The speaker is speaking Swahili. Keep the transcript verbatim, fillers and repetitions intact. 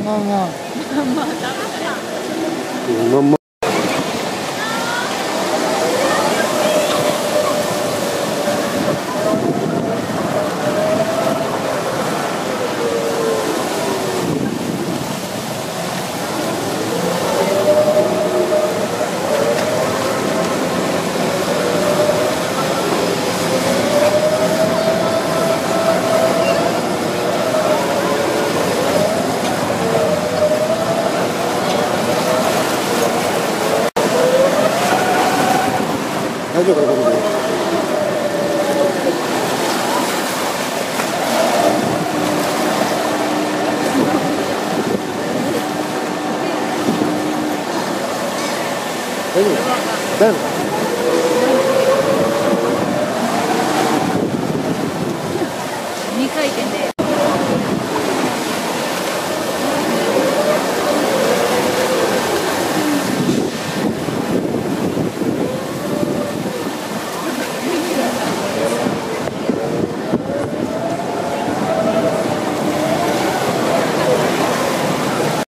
まあまあ。 まあまあダメだよ。 まあまあ。大丈夫かな、これで。大丈夫大丈夫